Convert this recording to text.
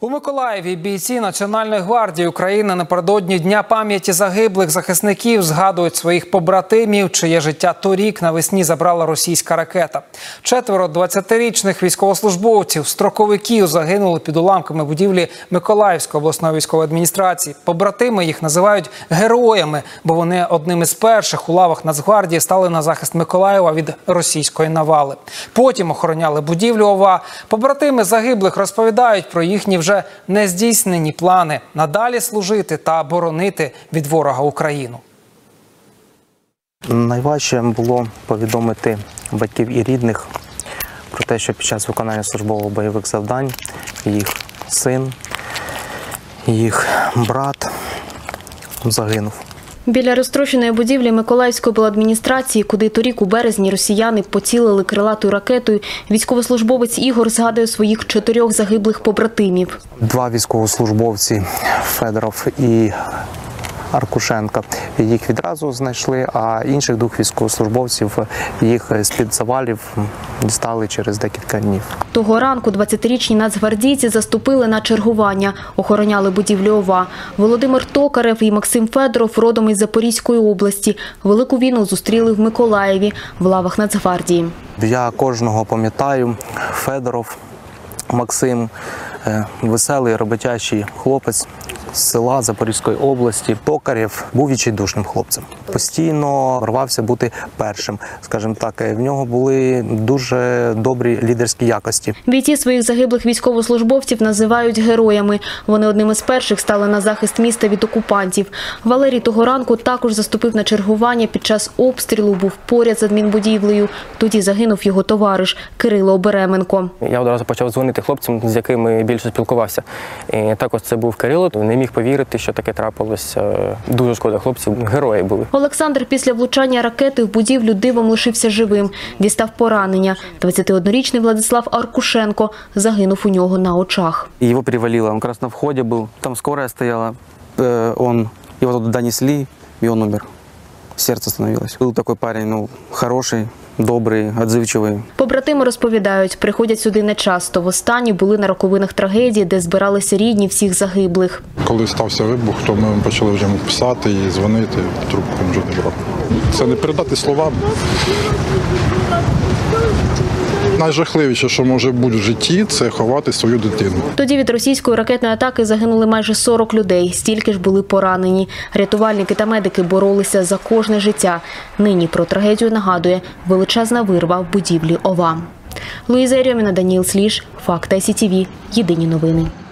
У Миколаєві бійці Національної гвардії України напередодні Дня пам'яті загиблих захисників згадують своїх побратимів, чиє життя торік навесні забрала російська ракета. 4 20-річних військовослужбовців, строковиків загинули під уламками будівлі Миколаївської обласної військової адміністрації. Побратими їх називають героями, бо вони одними з перших у лавах Нацгвардії стали на захист Миколаєва від російської навали. Потім охороняли будівлю ОВА. Побратими загиблих розповідають про їхні вже нездійснені плани надалі служити та боронити від ворога Україну. Найважче було повідомити батьків і рідних про те, що під час виконання службово-бойових завдань їх син, їх брат загинув. Біля розтрощеної будівлі Миколаївської обладміністрації, куди торік у березні росіяни поцілили крилатою ракетою, військовослужбовець Ігор згадує своїх 4 загиблих побратимів. 2 військовослужбовці – Федоров і Аркушенко. Їх відразу знайшли, а інших 2 військовослужбовців їх з-під завалів дістали через декілька днів. Того ранку 20-річні нацгвардійці заступили на чергування, охороняли будівлю ОВА. Володимир Токарев і Максим Федоров родом із Запорізької області. Велику війну зустріли в Миколаєві, в лавах Нацгвардії. Я кожного пам'ятаю. Федоров, Максим, веселий, роботящий хлопець з села Запорізької області. Токарєв був відчайдушним хлопцем. Постійно рвався бути першим, скажімо так. В нього були дуже добрі лідерські якості. Бійці своїх загиблих військовослужбовців називають героями. Вони одними з перших стали на захист міста від окупантів. Валерій того ранку також заступив на чергування. Під час обстрілу був поряд з адмінбудівлею. Тоді загинув його товариш Кирило Обеременко. Я одразу почав дзвонити хлопцям, з якими більше спілкувався. І також це був Кирило. Не міг повірити, що таке трапилося. Дуже шкода хлопців, герої були. Олександр після влучання ракети в будівлю дивом лишився живим. Дістав поранення. 21-річний Владислав Аркушенко загинув у нього на очах. Його перевалило, він якраз на вході був, там скорая стояла, його туди донесли, і він умер. Серце остановилось. Був такий парень, хороший, добрий, відзивчивий. Побратими розповідають, приходять сюди нечасто. Востаннє були на роковинах трагедії, де збиралися рідні всіх загиблих. Коли стався вибух, то ми почали вже писати і дзвонити, трубку вже не брав. Це не передати словами. Найжахливіше, що може бути в житті, це ховати свою дитину. Тоді від російської ракетної атаки загинули майже 40 людей, стільки ж були поранені. Рятувальники та медики боролися за кожне життя. Нині про трагедію нагадує величезна вирва в будівлі ОВА. Луїза Єрьоміна, Даніл Сліж, Факти СІТВ. Єдині новини.